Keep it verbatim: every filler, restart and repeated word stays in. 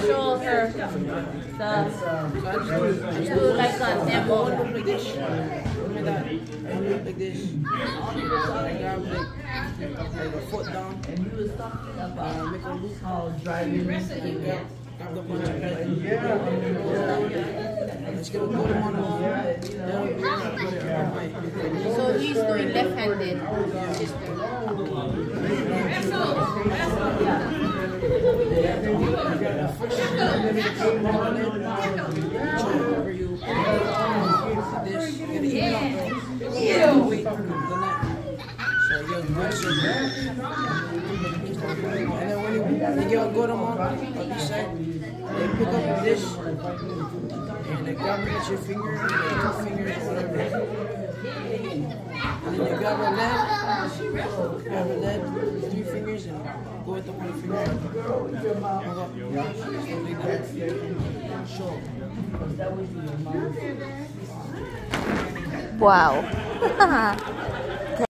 show her the, do like a demo. Like this. Like that. Like this. I grab like, like a foot down. Uh, make a loop. Driving. Grab the punch like that. Let's get a good one on. So he's doing left-handed. And then when you, you get a good amount of this side, they pick up this and they grab it with your finger, and two fingers, whatever. And then you grab a lead, grab a lead, three fingers, and go with the one finger. Move up, like that. Show. Wow.